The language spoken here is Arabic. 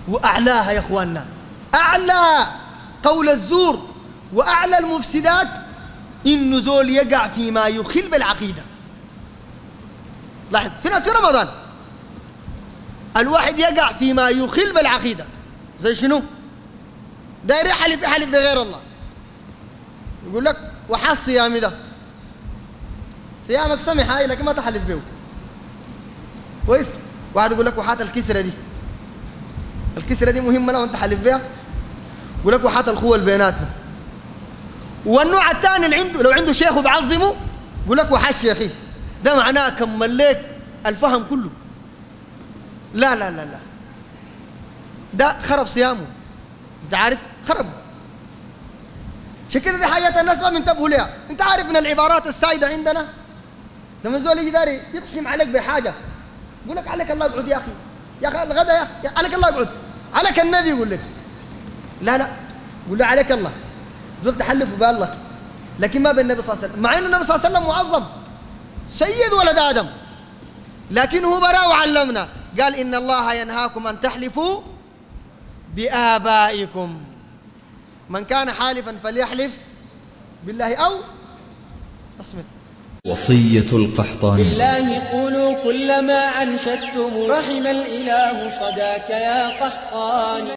وأعلاها يا إخواننا، أعلى قول الزور وأعلى المفسدات إنه زول يقع فيما يخل بالعقيدة. لاحظ في ناس في رمضان الواحد يقع فيما يخل بالعقيدة، زي شنو؟ داير يحلف بغير الله، يقول لك وحاس صيامي ده، صيامك سمح هاي لكن ما تحلف به كويس. واحد يقول لك وحات الكسرة دي، الكسرة دي مهمة لو انت حلف بها، يقول لك وحات الخوة اللي بيناتنا. والنوع الثاني اللي عنده لو عنده شيخ وبعظمه يقول لك وحاش شيخي، ده معناه كمل لك الفهم كله. لا لا لا لا، ده خرب صيامه، انت عارف خرب. عشان كده دي حاجات الناس ما بينتبهوا لها. انت عارف من العبارات السائده عندنا لما الزول يجي داري يقسم عليك بحاجه يقول لك عليك الله اقعد يا اخي، يا اخي الغدا يا اخي عليك الله اقعد، عليك النبي يقول لك لا لا، قول له عليك الله. زول تحلف بالله لكن ما بالنبي صلى الله عليه وسلم، مع انه النبي صلى الله عليه وسلم معظم سيد ولد ادم، لكن هو براء وعلمنا قال إن الله ينهاكم أن تحلفوا بآبائكم، من كان حالفا فليحلف بالله أو أصمت. وصية القحطاني: بالله قولوا كل ما أنشدتم رحم الإله صداك يا قحطاني.